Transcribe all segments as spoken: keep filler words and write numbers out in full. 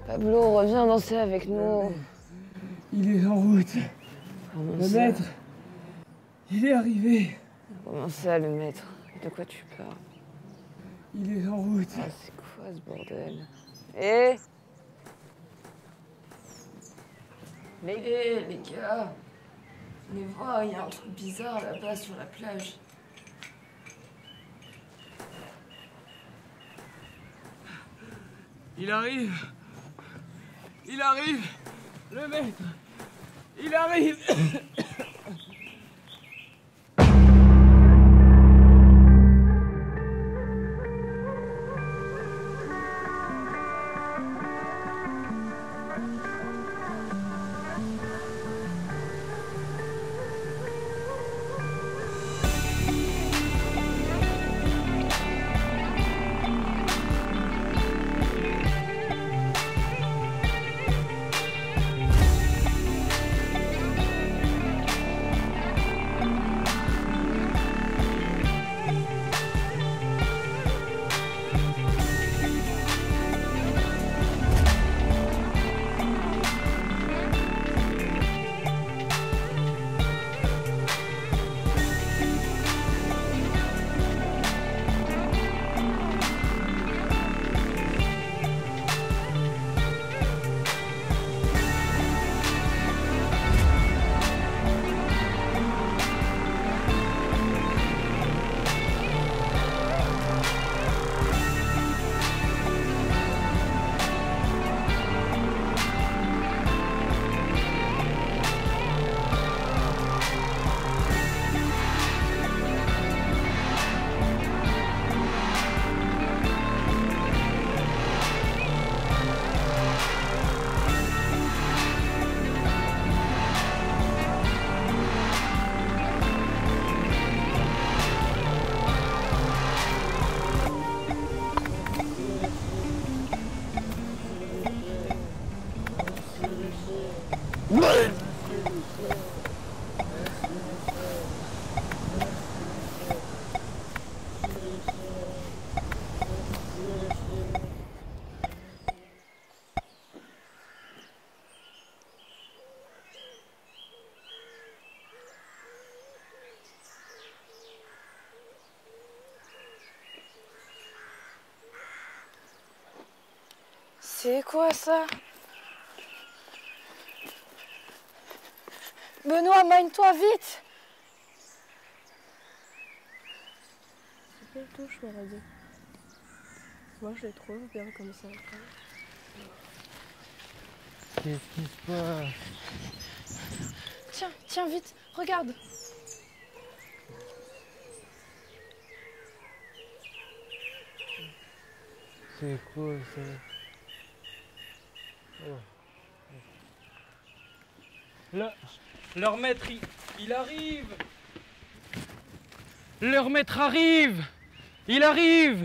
Pablo, reviens danser avec nous. Il est en route. Comment Le ça maître, il est arrivé. Comment ça, le maître? De quoi tu parles? Il est en route. Ah, c'est quoi ce bordel? Eh les... Eh, les gars, venez voir, il y a un truc bizarre là-bas sur la plage. Il arrive. Il arrive. Le maître. Il arrive. C'est quoi ça? Benoît, mine-toi vite! C'est pas le tout, je me radis. Moi, je les trouve bien comme ça. Qu'est-ce qui se passe? Tiens, tiens, vite, regarde! C'est quoi ça? Oh. Là, leur maître, il, il arrive. Leur maître arrive. Il arrive.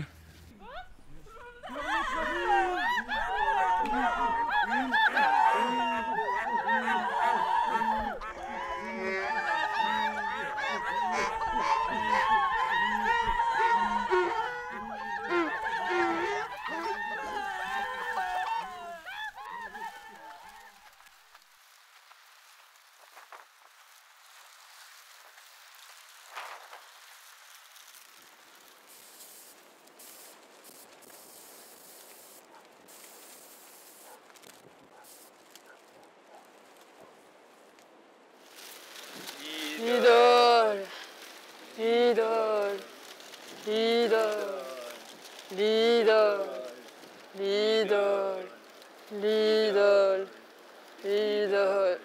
Idole, idole, idole, l'idole, l'idole, l'idole, l'idole.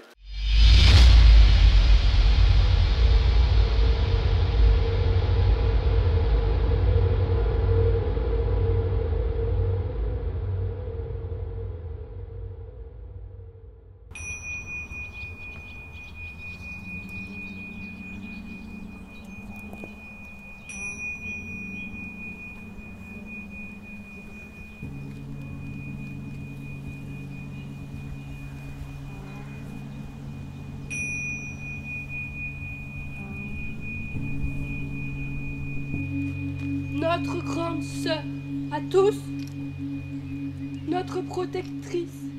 Notre grande sœur, à tous, notre protectrice.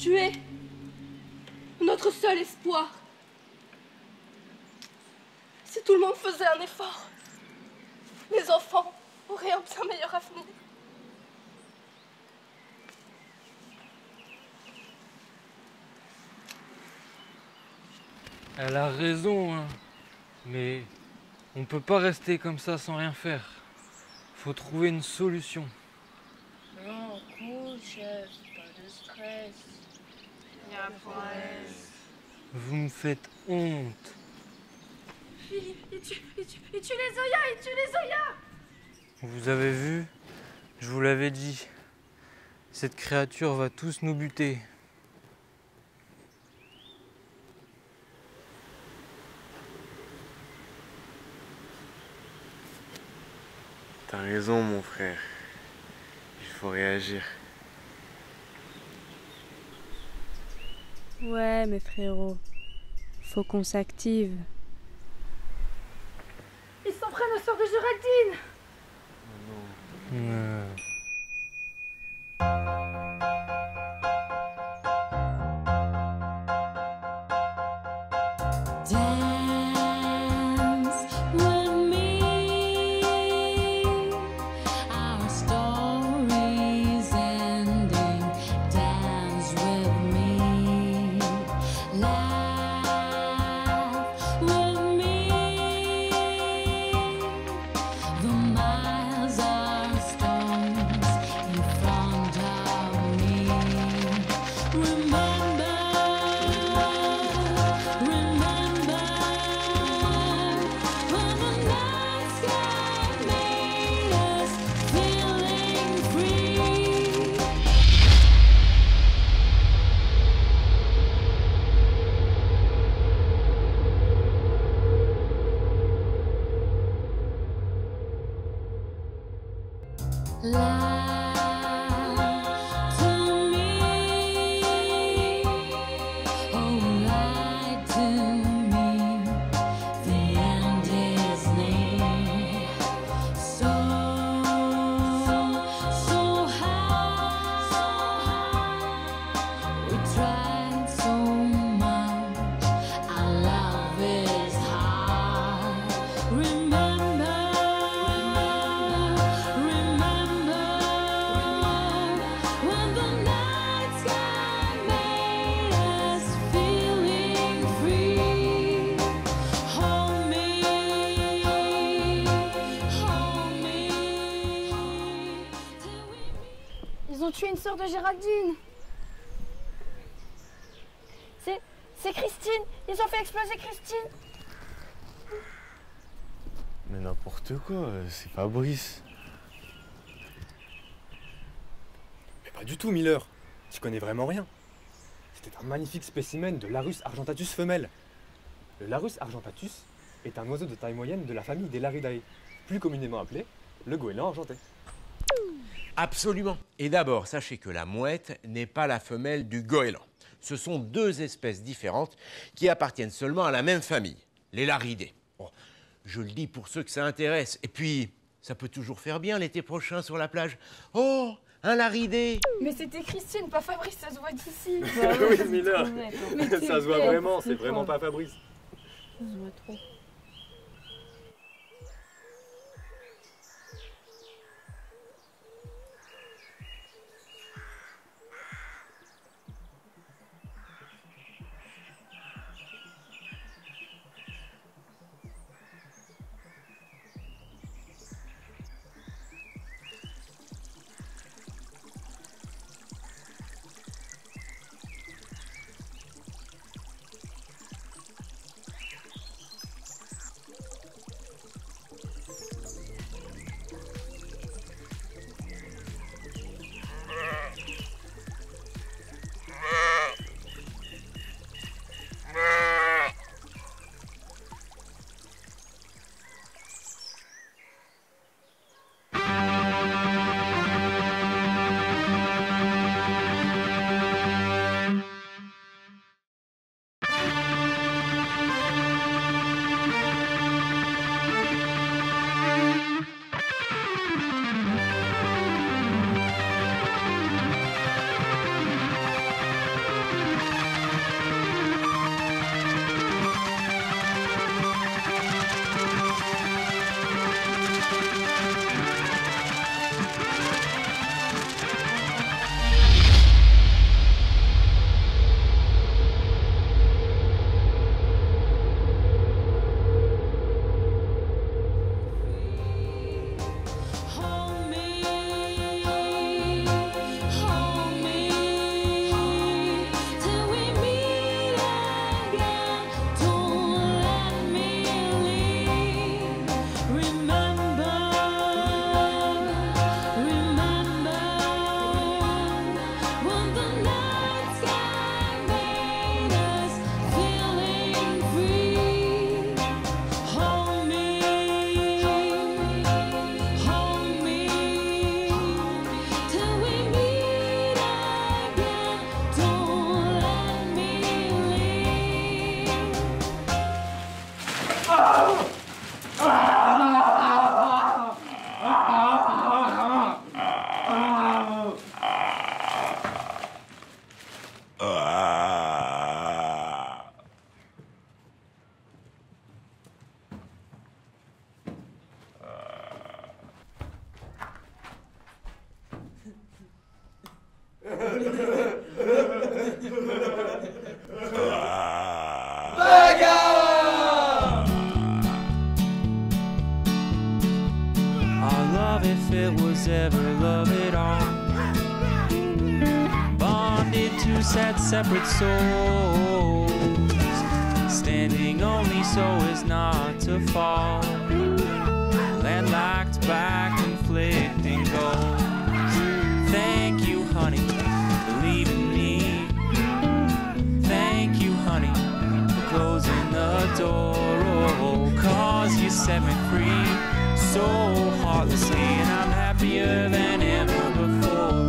Tu es notre seul espoir. Si tout le monde faisait un effort, les enfants auraient un bien meilleur avenir. Elle a raison, hein. Mais on peut pas rester comme ça sans rien faire. Faut trouver une solution. Non, cool, chef, pas de stress. Y'a problème. Vous me faites honte. Il, il, tue, il, tue, il tue les Zoya, il tue les Zoya. Vous avez vu? Je vous l'avais dit. Cette créature va tous nous buter. T'as raison, mon frère. Il faut réagir. Ouais, mes frérots. Faut qu'on s'active. Ils s'en prennent au sort de Géraldine. Euh. Ils ont tué une sœur de Géraldine. C'est... c'est Christine. Ils ont fait exploser Christine. Mais n'importe quoi, c'est Fabrice. Mais pas du tout, Miller. Tu connais vraiment rien. C'était un magnifique spécimen de Larus argentatus femelle. Le Larus argentatus est un oiseau de taille moyenne de la famille des Laridae, plus communément appelé le goéland argenté. Absolument. Et d'abord, sachez que la mouette n'est pas la femelle du goéland. Ce sont deux espèces différentes qui appartiennent seulement à la même famille, les Laridés. Bon, je le dis pour ceux que ça intéresse. Et puis, ça peut toujours faire bien l'été prochain sur la plage. Oh, un Laridé! Mais c'était Christine, pas Fabrice, ça se voit d'ici. Oui, Miller. Mais Ça se voit bête, vraiment, c'est c'est vraiment quoi pas Fabrice. Ça se voit trop. Our love, if it was ever love at all, bonded two sad separate souls, standing only so as not to fall, landlocked back, conflicting goals. Thank you, honey, for leaving me. Thank you, honey, for closing the door. Oh, cause you set me free so heartlessly, and I'm happier than ever before.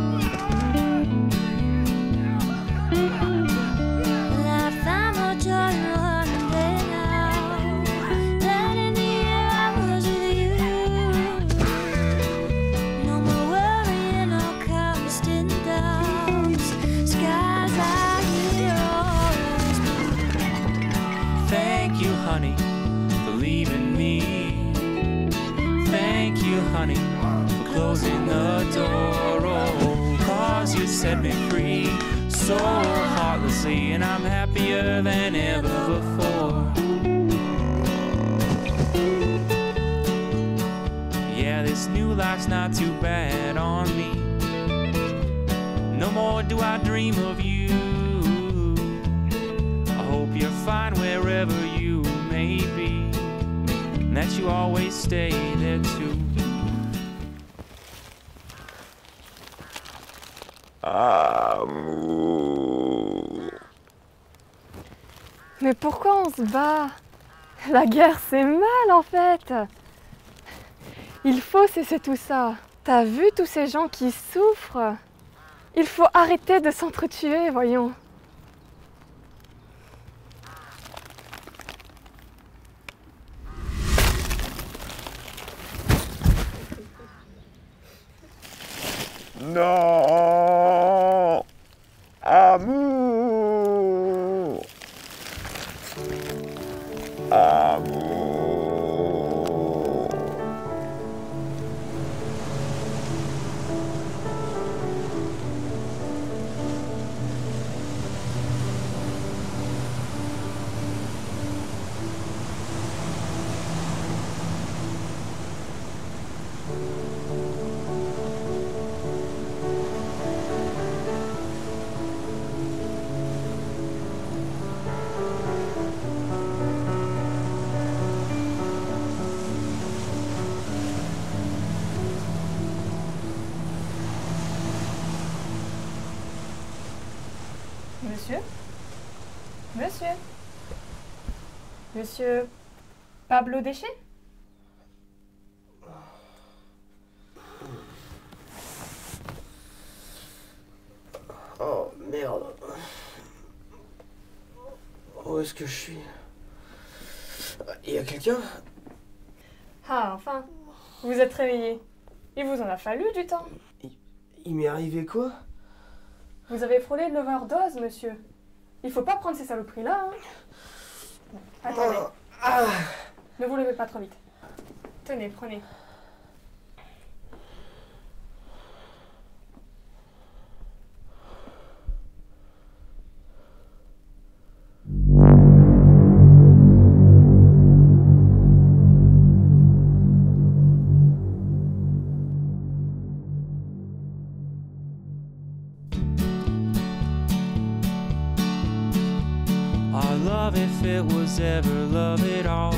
Well, I found my joy one day now, that in the air I was with you. No more worrying or casting doubts. Skies out here always blue. Thank you, honey, for leaving me. Thank you, honey, for closing the door. Oh, cause you set me free so heartlessly, and I'm happier than ever before. Yeah, this new life's not too bad on me. No more do I dream of you. I hope you're fine wherever you may be, and that you always stay there too. Amour. Mais pourquoi on se bat? La guerre, c'est mal en fait. Il faut cesser tout ça. T'as vu tous ces gens qui souffrent? Il faut arrêter de s'entretuer, voyons. Non. Amour. Amour. Monsieur? Monsieur? Monsieur Pablo Déchet? Oh merde. Où est-ce que je suis? Il y a quelqu'un? Ah, enfin, vous êtes réveillé. Il vous en a fallu du temps. Il, il m'est arrivé quoi? Vous avez frôlé l'overdose, monsieur. Il faut pas prendre ces saloperies-là, hein. Attendez. Ah. Ne vous levez pas trop vite. Tenez, prenez. Our love, if it was ever love at all,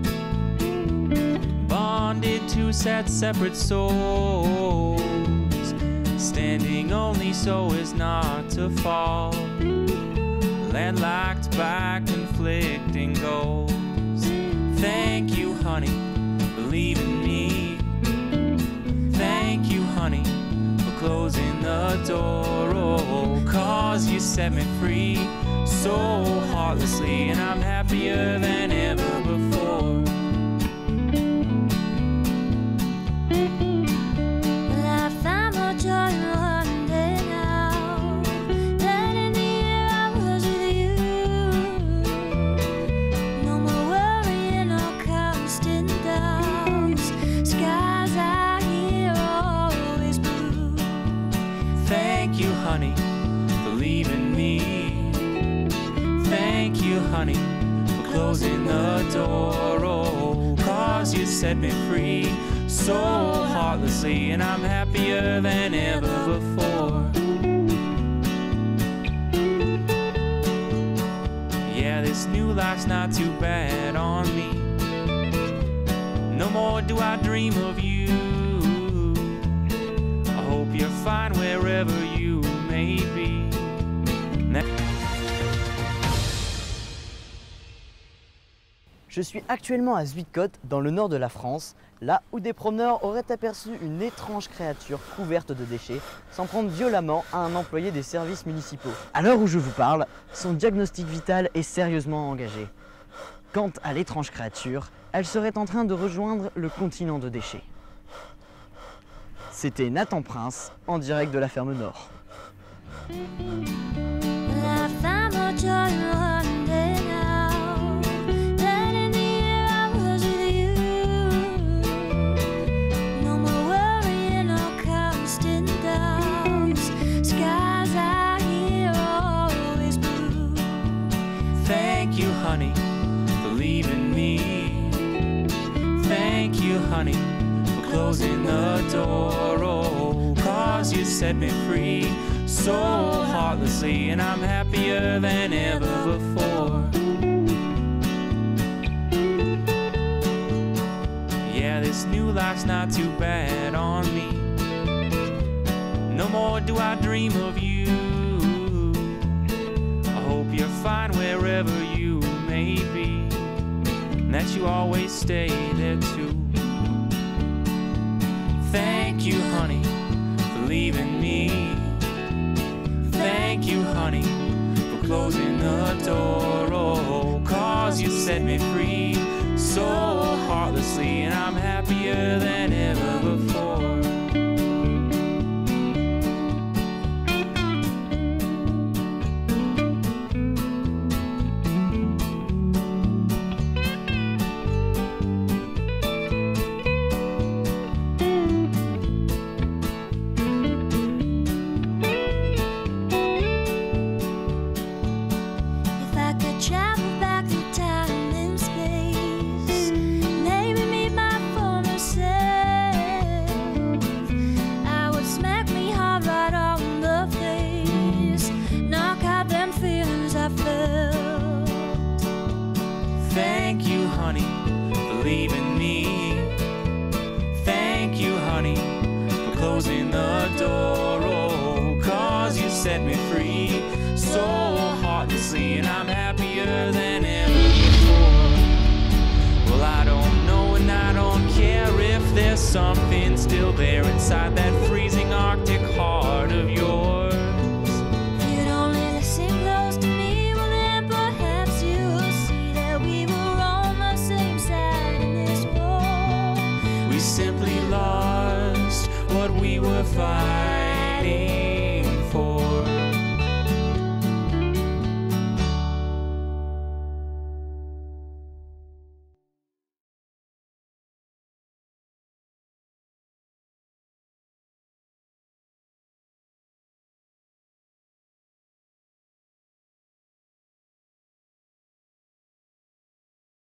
bonded two sad separate souls, standing only so as not to fall, landlocked by conflicting goals. Thank you, honey, for leaving me. Thank you, honey, for closing the door. Oh, cause you set me free so heartlessly, and I'm happier than ever before. Well, I found my joy one day now, that in the air I was with you. No more worrying or casting doubts. Skies out here always blue. Thank you, honey, for leaving me. Thank you, honey, for closing the door. Oh, cause you set me free so heartlessly, and I'm happier than ever before. Yeah, this new life's not too bad on me. No more do I dream of you. I hope you're fine wherever you may be. Je suis actuellement à Zuidcote, dans le nord de la France, là où des promeneurs auraient aperçu une étrange créature couverte de déchets s'en prendre violemment à un employé des services municipaux. À l'heure où je vous parle, son diagnostic vital est sérieusement engagé. Quant à l'étrange créature, elle serait en train de rejoindre le continent de déchets. C'était Nathan Prince, en direct de la ferme Nord. I found my joy one day now. Then in the year I was with you. No more worrying or constant doubts. Skies out here are always blue. Thank you, honey, for leaving me. Thank you, honey, for closing the door. Oh, cause you set me free so heartlessly, and I'm happier than ever before. Yeah, this new life's not too bad on me. No more do I dream of you. I hope you're fine wherever you may be, and that you always stay there too. Thank you, honey, for leaving me. Thank you, honey, for closing the door. Oh, cause you set me free so heartlessly, and I'm happier than ever before. Thank you, honey, for leaving me. Thank you, honey, for closing the door. Oh, cause you set me free so heartlessly, and I'm happier than ever before. Well, I don't know and I don't care if there's something still there inside that freezing Arctic heart of yours. You'd only listen close to me, well then perhaps you'll see that we were on the same side in this war. We simply lost what we were fighting.